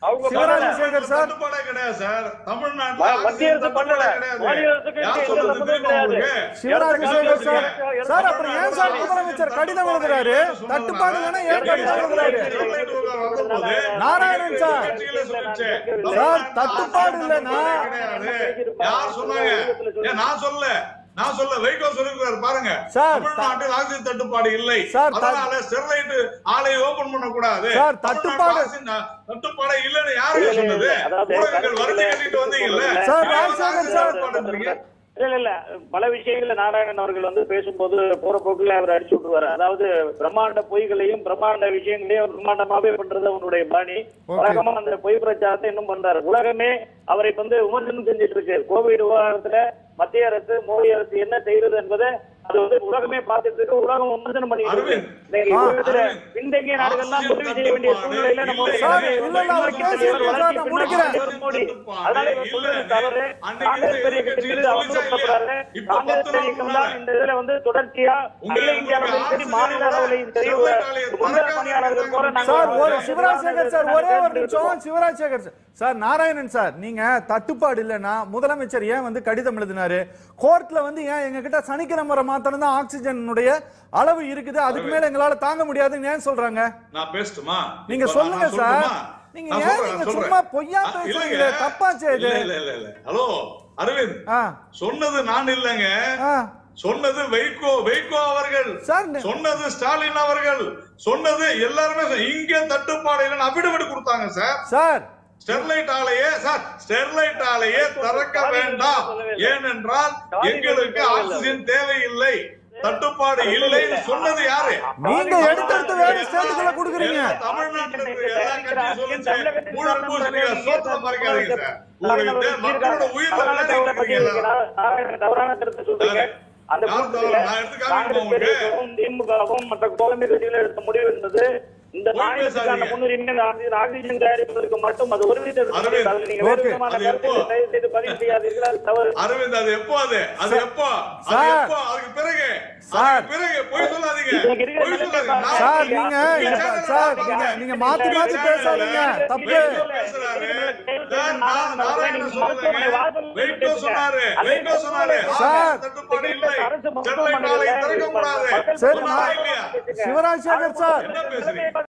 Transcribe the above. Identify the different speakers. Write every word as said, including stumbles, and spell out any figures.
Speaker 1: சிவராஜசேகர் sir
Speaker 2: தட்டுப்பாடே கிடையாது sir. தமிழ்நாட்டுல
Speaker 3: மத்திய அரசு பண்ணல. மாநில அரசுக்கு எந்த சம்பந்தமும் கிடையாது.
Speaker 1: சிவராஜசேகர் சார் சார் அப்புறம் ஏன் சார் முதலமைச்சர் கடிதம் எழுதுறாரு? தட்டுப்பாடு இல்லைன்னா ஏன் கடிதம் எழுதுறாரு? நாராயணன் சார் சார் தட்டுப்பாடு இல்லைன்னா
Speaker 2: யார் சொன்னாங்க? நான் சொல்ல நான் சொல்ல வைகோ சொல்லிருக்காரு பாருங்க. தமிழ்நாட்டில் ஆக்சிஜன் தட்டுப்பாடு இல்லை, அதனால ஸ்டெர்லைட் ஆலையை ஓபன் பண்ண கூடாது.
Speaker 1: சார் தட்டுப்பாடு
Speaker 2: தட்டுப்பாடு இல்லன்னு யாரு சொன்னது? ஊடகங்கள் வரிசை கட்டிட்டு வந்தீங்கல்ல
Speaker 1: சார். ராஜசேகர் சார்
Speaker 3: இல்ல இல்ல பல விஷயங்கள்ல நாராயணன் அவர்கள் வந்து பேசும்போது போற போக்குல அவர் அடிச்சு விட்டுருவாரு. அதாவது பிரம்மாண்ட பொய்களையும் பிரம்மாண்ட விஷயங்களையும் பிரம்மாண்டமாவே பண்றது அவனுடைய பாணி. வழக்கமா அந்த பொய் பிரச்சாரத்தை இன்னும் பண்றாரு. உலகமே அவரை வந்து விமர்சனம் செஞ்சுட்டு இருக்கு. கோவிட் விவகாரத்துல மத்திய அரசு மோடி அரசு என்ன செய்யறது என்பதை அது வந்து உலகமே பார்த்துட்டு இருக்கு. உலகம் விமர்சனம் பண்ணிட்டு இருக்கு. பின்தங்கிய நாடுகள்லாம் உதவி செய்ய வேண்டிய சூழ்நிலையில நம்ம அதனால சொல்றது தவறு. காங்கிரஸ் பெரிய கட்சிகள் அவசரப்படுறாரு. காங்கிரஸ் இயக்கம் தான் இந்த இதுல வந்து தொடர்ச்சியா அகில இந்திய அளவிலும் சரி மாநில அளவிலையும் சரி முன்னேற பணியாளர்கள் போல நாங்க
Speaker 1: சிவராஜசேகர் சார் ஒரே ஒரு நிமிஷம். சிவராஜசேகர் சார் நாராயணன் சார் நீங்க தட்டுப்பாடு இல்லைன்னா முதலமைச்சர் ஏன் வந்து கடிதம் எழுதினாரு? கோர்ட்ல வந்து ஏன் எங்க கிட்ட சனிக்கிழமை மாத்திரம் தான் ஆக்சிஜனுடைய அளவு இருக்குது, அதுக்கு மேல எங்களால தாங்க முடியாதுன்னு ஏன் சொல்றாங்க?
Speaker 2: நான் பேசட்டுமா?
Speaker 1: நீங்க சொல்லுங்க சார். நீங்க ஏன் நீங்க சும்மா பொய்யா பேசுறீங்க? தப்பா செய்யுது.
Speaker 2: இல்ல இல்ல இல்ல ஹலோ அரவிந்த், சொன்னது நான் இல்லங்க, சொன்னது வைகோ வைகோ அவர்கள் சொன்னது, ஸ்டாலின் அவர்கள் சொன்னது, எல்லாருமே இங்கே தட்டுப்பாடு இல்லைன்னு அபிடவிட் கொடுத்தாங்க சார்.
Speaker 1: சார்
Speaker 2: ஸ்டெர்லைட் ஆலையே சார் ஸ்டெர்லைட் ஆலையே திறக்க வேண்டாம், ஏனென்றால் எங்களுக்கு ஆக்சிஜன் தேவையில்லை, தட்டுப்பாடு இல்லைன்னு சொன்னது யாரு?
Speaker 1: நீங்க எடுத்து வேற ஸ்டேட்டுக்குள்ள கொடுக்குறீங்க.
Speaker 2: தமிழ்நாட்டுல எல்லா கட்சியும் சொல்லுங்க, முழு பூசணியா சோத்துல மறைக்காதீங்க சார். உங்களுக்கு மக்களோட உயிர்
Speaker 3: தவறான கருத்து சொல்றீங்க. அந்த திமுகவும் மற்ற கோலமை கட்சிகள் எடுத்த முடிவு என்பது இந்த மாநிலத்துக்கான முன்னுரிமை ஆக்சிஜன் தயாரிப்பதற்கு மட்டும். அது ஒரு
Speaker 2: அரவிந்த் அது எப்போ அது அது எப்போ அதுக்கு பிறகு பிறகு போய் சொல்லாதீங்க
Speaker 1: சார். நீங்க சார் நீங்க நீங்க மாத்தி மாத்தி பேசாதீங்க, தப்பு.
Speaker 2: வைகோ சொன்னாரு வைகோ சொன்னாரு
Speaker 1: சார்
Speaker 2: தட்டுப்பாடு இல்லை, ஸ்டெர்லைட் ஆலையை திறக்க கூடாது.
Speaker 1: சரி சிவராஜசேகர் சார்
Speaker 2: என்ன பேசுறீங்க?